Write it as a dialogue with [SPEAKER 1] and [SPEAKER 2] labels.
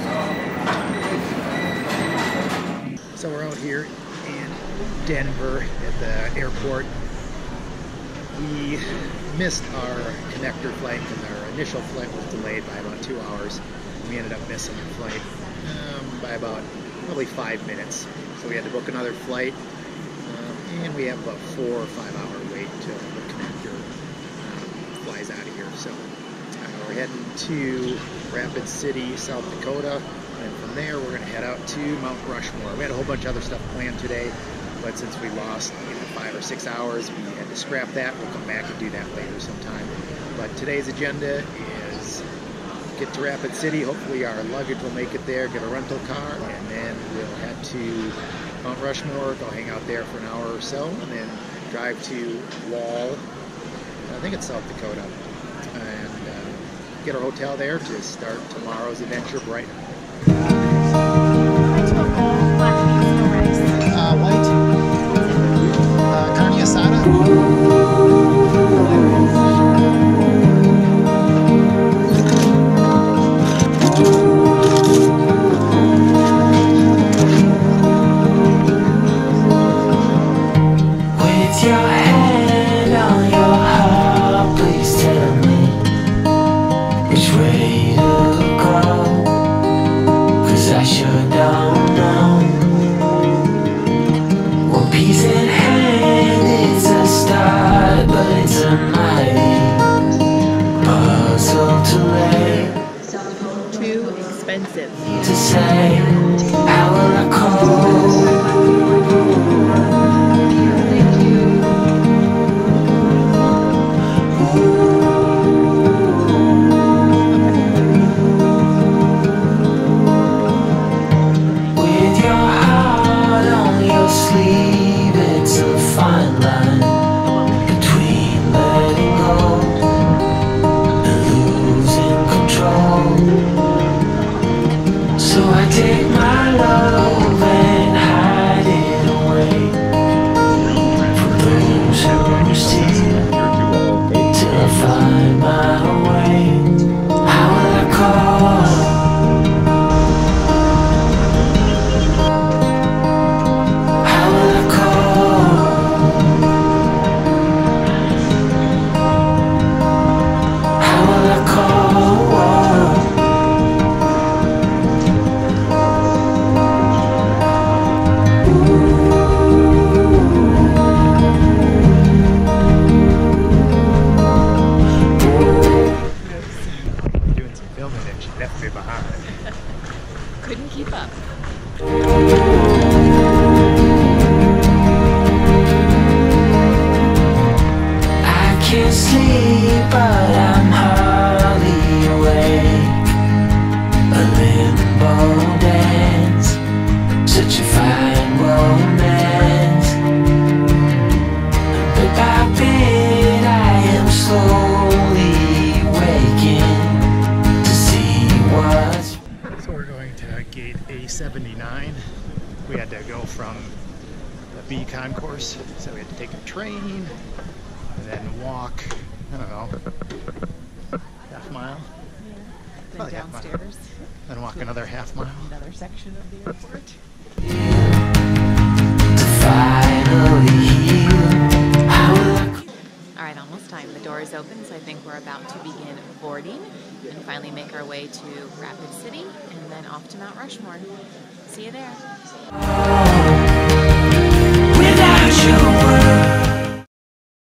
[SPEAKER 1] So we're out here in Denver at the airport. We missed our connector flight because our initial flight was delayed by about 2 hours. We ended up missing the flight by about probably 5 minutes. So we had to book another flight, and we have about 4 or 5 hour wait till the connector flies out of here. So we're heading to Rapid City, South Dakota, and from there we're going to head out to Mount Rushmore. We had a whole bunch of other stuff planned today, but since we lost 5 or 6 hours, we had to scrap that. We'll come back and do that later sometime. But today's agenda is get to Rapid City. Hopefully our luggage will make it there, get a rental car, and then we'll head to Mount Rushmore, go hang out there for an hour or so, and then drive to Wall, I think it's South Dakota, and get a hotel there to start tomorrow's adventure bright. White, carne asada.
[SPEAKER 2] Too expensive
[SPEAKER 3] to say. How will I call? With your heart on your sleeve, it's a fine line between letting go and losing control. So I take my love and hide it away from those who steal till I find my way. How will I call? How will I call? How will I call?
[SPEAKER 1] Left me behind.
[SPEAKER 2] couldn't keep up.
[SPEAKER 3] I can't sleep, but I'm hardly awake. A limbo dance, such a fine romance. Bit by bit, I am slowly waking to see what's.
[SPEAKER 1] So we're going to gate A79. We had to go from the B concourse, so we had to take a train and then walk, I don't know, half mile?
[SPEAKER 2] Yeah. Then downstairs.
[SPEAKER 1] Then walk another half mile.
[SPEAKER 2] Another section of the airport.
[SPEAKER 3] To finally heal. How will I?
[SPEAKER 2] All right, almost time. The door is open, so I think we're about to begin boarding and finally make our way to Rapid City and then off to Mount Rushmore. See you there.